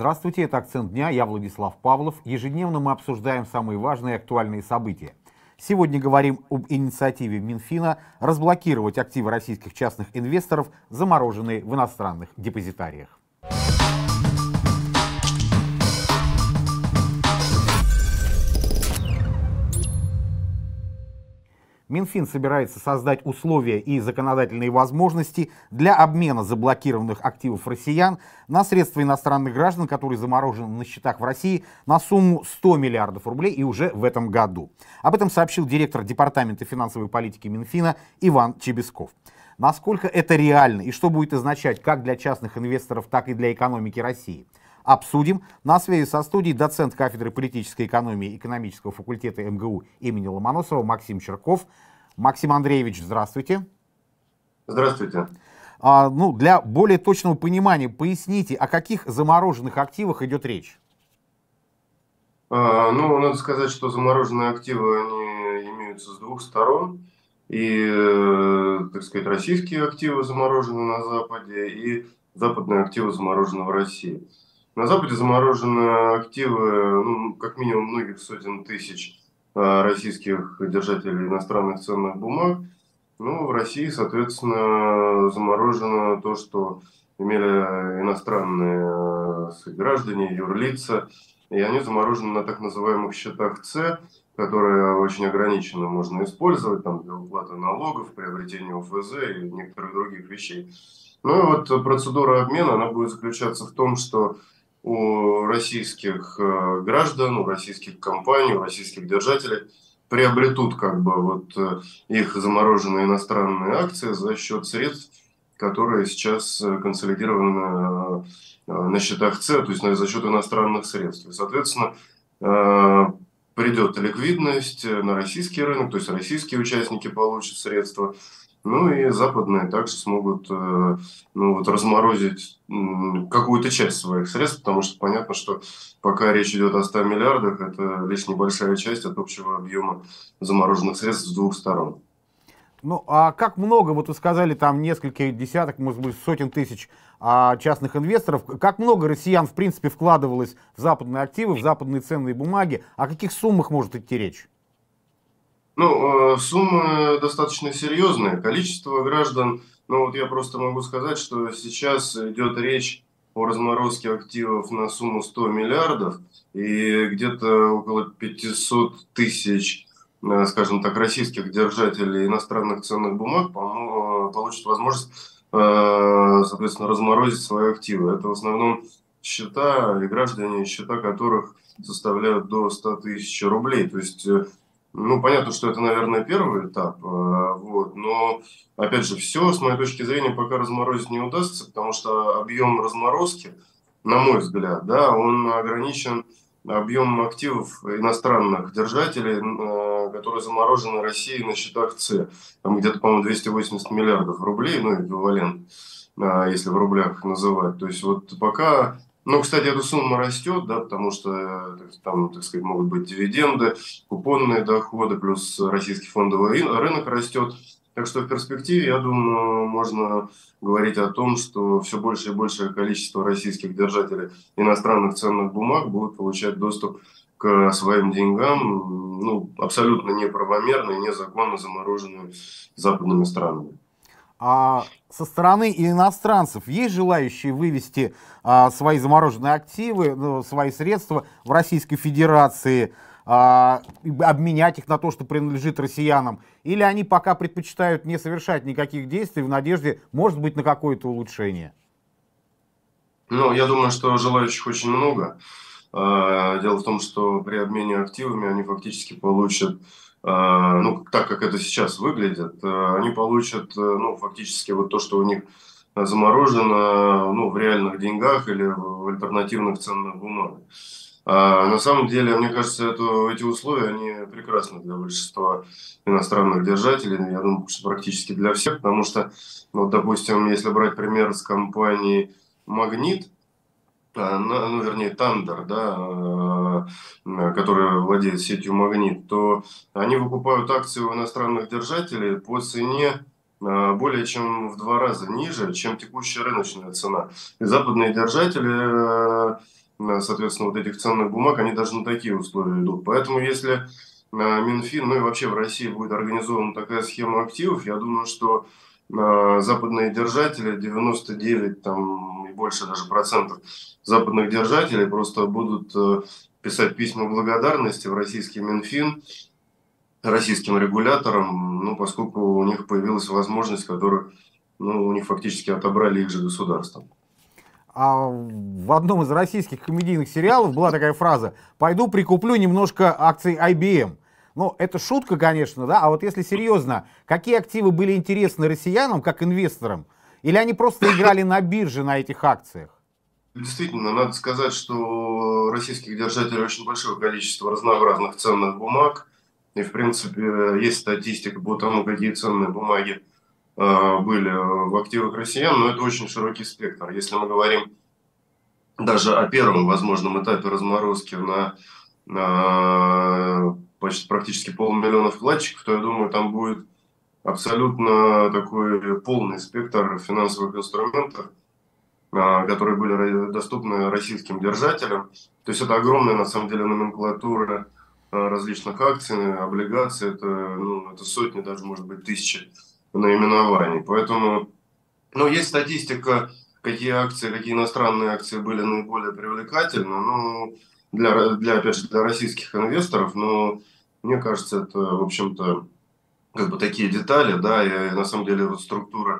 Здравствуйте, это «Акцент дня», я Владислав Павлов. Ежедневно мы обсуждаем самые важные и актуальные события. Сегодня говорим об инициативе Минфина разблокировать активы российских частных инвесторов, замороженные в иностранных депозитариях. Минфин собирается создать условия и законодательные возможности для обмена заблокированных активов россиян на средства иностранных граждан, которые заморожены на счетах в России на сумму 100 миллиардов рублей и уже в этом году. Об этом сообщил директор Департамента финансовой политики Минфина Иван Чебесков. Насколько это реально и что будет означать как для частных инвесторов, так и для экономики России? Обсудим. На связи со студией доцент кафедры политической экономии экономического факультета МГУ имени Ломоносова Максим Черков. Максим Андреевич, здравствуйте. Здравствуйте. Для более точного понимания поясните, о каких замороженных активах идет речь? Надо сказать, что замороженные активы, они имеются с двух сторон. И, так сказать, российские активы заморожены на Западе, и западные активы заморожены в России. На Западе заморожены активы, как минимум многих сотен тысяч российских держателей иностранных ценных бумаг. В России, соответственно, заморожено то, что имели иностранные граждане, юрлица, и они заморожены на так называемых счетах С, которые очень ограниченно можно использовать там, для уплаты налогов, приобретения ОФЗ и некоторых других вещей. Процедура обмена, она будет заключаться в том, что у российских граждан, у российских компаний, у российских держателей приобретут их замороженные иностранные акции за счет средств, которые сейчас консолидированы на счетах С, то есть за счет иностранных средств. И, соответственно, придет ликвидность на российский рынок, то есть российские участники получат средства, и западные также смогут разморозить какую-то часть своих средств, потому что понятно, что пока речь идет о 100 миллиардах, это лишь небольшая часть от общего объема замороженных средств с двух сторон. А как много, вы сказали, там несколько десяток, может быть, сотен тысяч частных инвесторов, как много россиян, в принципе, вкладывалось в западные активы, в западные ценные бумаги, о каких суммах может идти речь? Суммы достаточно серьезные. Количество граждан, я просто могу сказать, что сейчас идет речь о разморозке активов на сумму 100 миллиардов, и где-то около 500 тысяч, скажем так, российских держателей иностранных ценных бумаг получат возможность, соответственно, разморозить свои активы. Это в основном счета и граждане, счета которых составляют до 100 тысяч рублей. То есть, понятно, что это, наверное, первый этап, но, опять же, все, с моей точки зрения, пока разморозить не удастся, потому что объем разморозки, на мой взгляд, он ограничен объемом активов иностранных держателей, которые заморожены Россией на счетах С. Там где-то, по-моему, 280 миллиардов рублей, эквивалент, если в рублях называть. То есть пока... кстати, эта сумма растет, потому что там, так сказать, могут быть дивиденды, купонные доходы, плюс российский фондовый рынок растет. Так что в перспективе, я думаю, можно говорить о том, что все больше и большее количество российских держателей иностранных ценных бумаг будут получать доступ к своим деньгам, абсолютно неправомерно и незаконно замороженные западными странами. А со стороны иностранцев есть желающие вывести свои замороженные активы, свои средства в Российской Федерации, обменять их на то, что принадлежит россиянам? Или они пока предпочитают не совершать никаких действий в надежде, может быть, на какое-то улучшение? Я думаю, что желающих очень много. Дело в том, что при обмене активами они фактически получат, так как это сейчас выглядит, они получат фактически то, что у них заморожено в реальных деньгах или в альтернативных ценных бумагах. На самом деле, мне кажется, эти условия, они прекрасны для большинства иностранных держателей, я думаю, что практически для всех, потому что, допустим, если брать пример с компанией «Магнит», вернее, Тандер, который владеет сетью «Магнит», то они выкупают акции у иностранных держателей по цене более чем в 2 раза ниже, чем текущая рыночная цена. И западные держатели соответственно, вот этих ценных бумаг, они даже на такие условия идут. Поэтому если Минфин, ну и вообще в России будет организована такая схема активов, я думаю, что западные держатели, 99 там, и больше даже процентов западных держателей просто будут писать письма благодарности в российский Минфин, российским регуляторам, ну, поскольку у них появилась возможность, которую у них фактически отобрали их же государство. А в одном из российских комедийных сериалов была такая фраза: «Пойду прикуплю немножко акций IBM». Ну, это шутка, конечно, да, а вот если серьезно, какие активы были интересны россиянам как инвесторам? Или они просто играли на бирже на этих акциях? Действительно, надо сказать, что у российских держателей очень большое количество разнообразных ценных бумаг. И, в принципе, есть статистика по тому, какие ценные бумаги были в активах россиян, но это очень широкий спектр. Если мы говорим даже о первом возможном этапе разморозки на почти практически 500 000 вкладчиков, то я думаю, там будет абсолютно такой полный спектр финансовых инструментов, которые были доступны российским держателям. То есть это огромная, на самом деле, номенклатура различных акций, облигаций, это сотни, даже, может быть, тысячи наименований. Поэтому, есть статистика, какие акции, какие иностранные акции были наиболее привлекательны, опять же, для российских инвесторов, но мне кажется, это, в общем-то, как бы такие детали, да, и на самом деле вот структура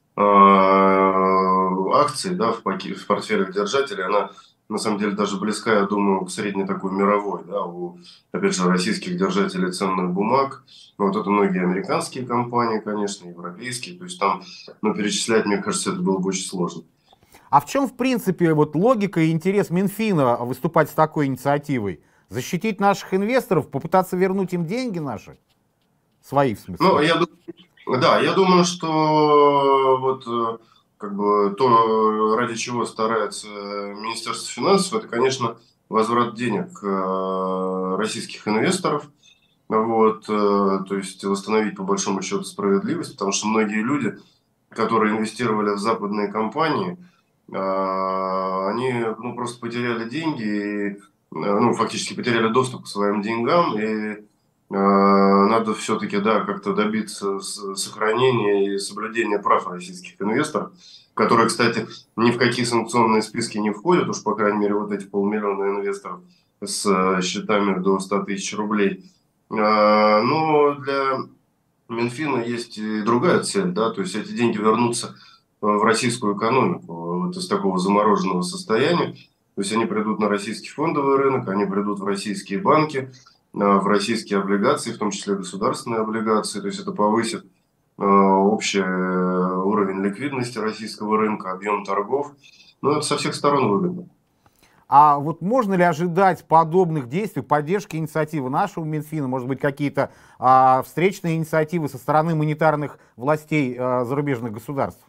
акций, да, в портфелях держателей, она на самом деле даже близка, я думаю, к средней такой мировой, да, опять же, российских держателей ценных бумаг. Вот это многие американские компании, конечно, европейские, то есть там, перечислять, мне кажется, это было бы очень сложно. А в чем, в принципе, вот логика и интерес Минфина выступать с такой инициативой? Защитить наших инвесторов, попытаться вернуть им деньги наши? Свои, в смысле? Я думаю, что вот как бы то, ради чего старается Министерство финансов, это, конечно, возврат денег российских инвесторов, то есть восстановить по большому счету справедливость, потому что многие люди, которые инвестировали в западные компании, они просто потеряли деньги, фактически потеряли доступ к своим деньгам, и надо все-таки, да, как-то добиться сохранения и соблюдения прав российских инвесторов, которые, кстати, ни в какие санкционные списки не входят, уж, по крайней мере, вот эти 500 000 инвесторов с счетами до 100 000 рублей. Но для Минфина есть и другая цель, да, то есть эти деньги вернутся в российскую экономику вот из такого замороженного состояния. То есть они придут на российский фондовый рынок, они придут в российские банки, в российские облигации, в том числе государственные облигации. То есть это повысит общий уровень ликвидности российского рынка, объем торгов. Это со всех сторон выгодно. А вот можно ли ожидать подобных действий, поддержки инициативы нашего Минфина, может быть, какие-то встречные инициативы со стороны монетарных властей зарубежных государств?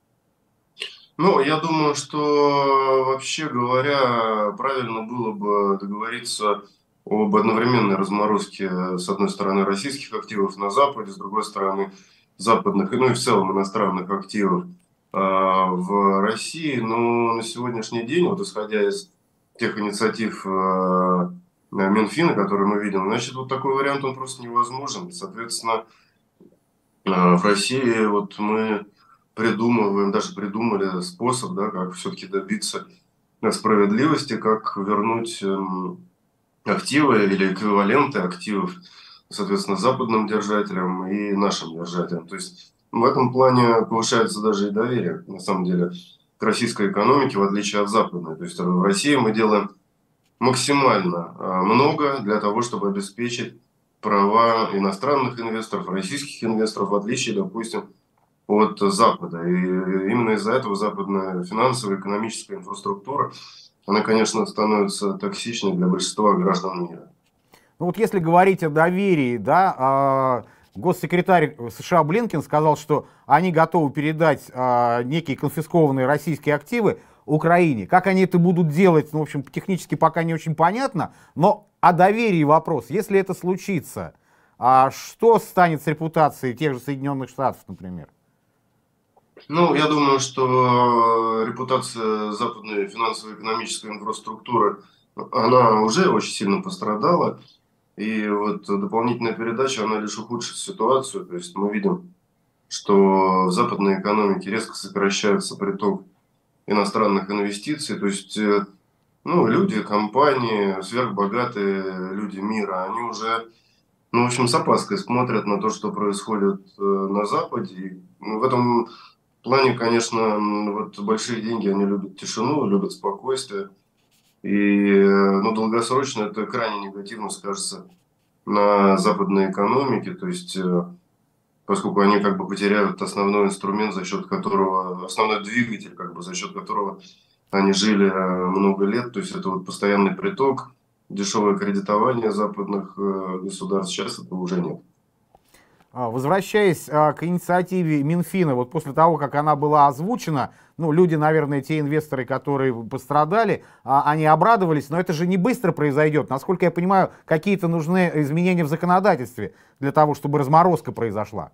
Я думаю, что, вообще говоря, правильно было бы договориться об одновременной разморозке, с одной стороны, российских активов на Западе, с другой стороны, западных, и в целом иностранных активов в России. Но на сегодняшний день, вот исходя из тех инициатив Минфина, которые мы видим, значит, вот такой вариант, он просто невозможен. Соответственно, в России вот мы даже придумали способ, да, как все-таки добиться справедливости, как вернуть активы или эквиваленты активов, соответственно, западным держателям и нашим держателям. То есть в этом плане повышается даже и доверие, на самом деле, к российской экономике, в отличие от западной. То есть в России мы делаем максимально много для того, чтобы обеспечить права иностранных инвесторов, российских инвесторов, в отличие, допустим, от Запада. И именно из-за этого западная финансовая, экономическая инфраструктура, она, конечно, становится токсичной для большинства граждан мира. Вот если говорить о доверии, да, госсекретарь США Блинкен сказал, что они готовы передать некие конфискованные российские активы Украине. Как они это будут делать, в общем, технически пока не очень понятно, но о доверии вопрос. Если это случится, что станет с репутацией тех же Соединенных Штатов, например? Ну, я думаю, что репутация западной финансово-экономической инфраструктуры, она уже очень сильно пострадала. И вот дополнительная передача, она лишь ухудшит ситуацию. То есть мы видим, что в западной экономике резко сокращается приток иностранных инвестиций. То есть ну, люди, компании, сверхбогатые люди мира, они уже, ну, в общем, с опаской смотрят на то, что происходит на Западе. И, ну, в этом плане, конечно, вот большие деньги, они любят тишину, любят спокойствие. И, ну, долгосрочно это крайне негативно скажется на западной экономике, то есть, поскольку они как бы потеряют основной инструмент, за счет которого, основной двигатель, как бы, за счет которого они жили много лет, то есть это вот постоянный приток, дешевое кредитование западных государств, сейчас этого уже нет. Возвращаясь к инициативе Минфина, вот после того, как она была озвучена, ну, люди, наверное, те инвесторы, которые пострадали, они обрадовались, но это же не быстро произойдет. Насколько я понимаю, какие-то нужны изменения в законодательстве для того, чтобы разморозка произошла.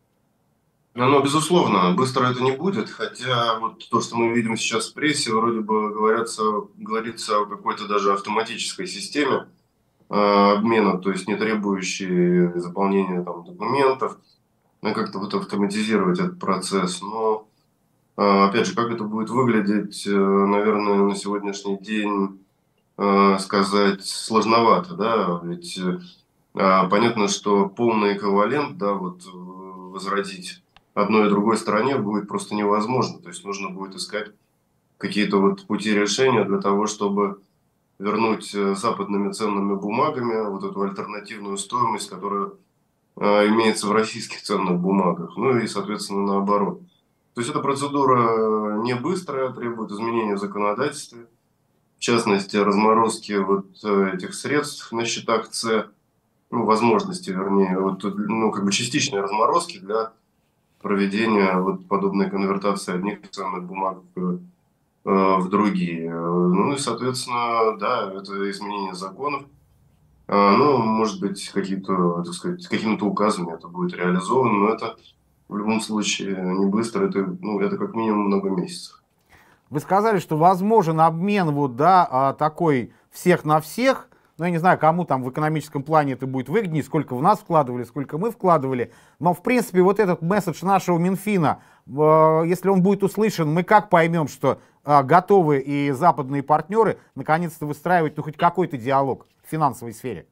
Но, безусловно, быстро это не будет, хотя вот то, что мы видим сейчас в прессе, вроде бы говорится о какой-то даже автоматической системе обмена, то есть не требующей заполнения там, документов, ну, как-то вот автоматизировать этот процесс. Но, опять же, как это будет выглядеть, наверное, на сегодняшний день сказать сложновато, да, ведь понятно, что полный эквивалент, да, вот возродить одной и другой стороне будет просто невозможно. То есть нужно будет искать какие-то вот пути решения для того, чтобы вернуть западными ценными бумагами вот эту альтернативную стоимость, которая имеется в российских ценных бумагах. Ну и, соответственно, наоборот. То есть эта процедура не быстрая, требует изменения в законодательстве, в частности, разморозки вот этих средств на счетах С, ну, возможности, вернее, вот, ну, как бы частичной разморозки для проведения вот подобной конвертации одних ценных бумаг в другие. Ну и, соответственно, да, это изменение законов. Ну, может быть, какие-то, так сказать, какими-то указами это будет реализовано, но это в любом случае не быстро, это, ну, это как минимум много месяцев. Вы сказали, что возможен обмен вот, да, такой всех на всех. Ну, я не знаю, кому там в экономическом плане это будет выгоднее, сколько в нас вкладывали, сколько мы вкладывали. Но, в принципе, вот этот месседж нашего Минфина, если он будет услышан, мы как поймем, что готовы и западные партнеры наконец-то выстраивать, ну, хоть какой-то диалог в финансовой сфере?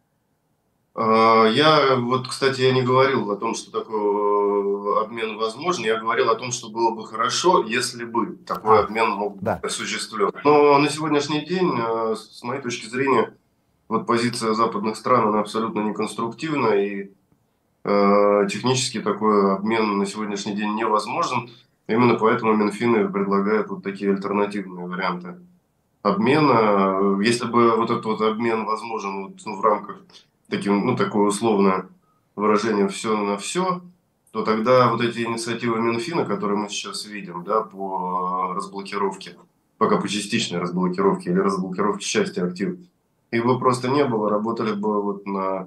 Я вот, кстати, я не говорил о том, что такой обмен возможен. Я говорил о том, что было бы хорошо, если бы такой обмен мог быть Да. осуществлен. Но на сегодняшний день, с моей точки зрения, вот позиция западных стран, она абсолютно неконструктивна, и технически такой обмен на сегодняшний день невозможен. Именно поэтому Минфин и предлагает вот такие альтернативные варианты обмена. Если бы вот этот вот обмен возможен вот, ну, в рамках таким, ну, такое условное выражение «все на все», то тогда вот эти инициативы Минфина, которые мы сейчас видим, да, по разблокировке, пока по частичной разблокировке или разблокировке части активов, их бы просто не было, работали бы вот на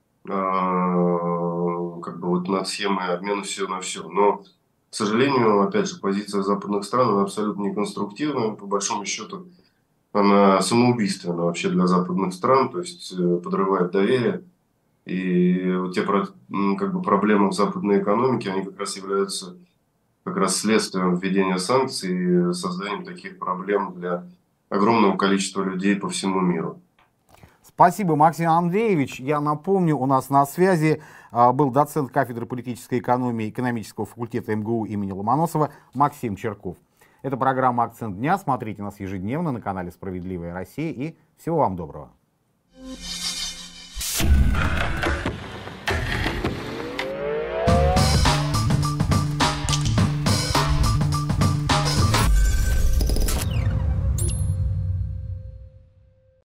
как бы вот над схемой обмена все на все. Но, к сожалению, опять же, позиция западных стран, она абсолютно неконструктивная, по большому счету, она самоубийственна вообще для западных стран, то есть подрывает доверие. И вот те как бы проблемы в западной экономике, они как раз являются как раз следствием введения санкций и созданием таких проблем для огромного количества людей по всему миру. Спасибо, Максим Андреевич. Я напомню, у нас на связи был доцент кафедры политической экономии экономического факультета МГУ имени Ломоносова Максим Черков. Это программа «Акцент дня». Смотрите нас ежедневно на канале «Справедливая Россия». И всего вам доброго.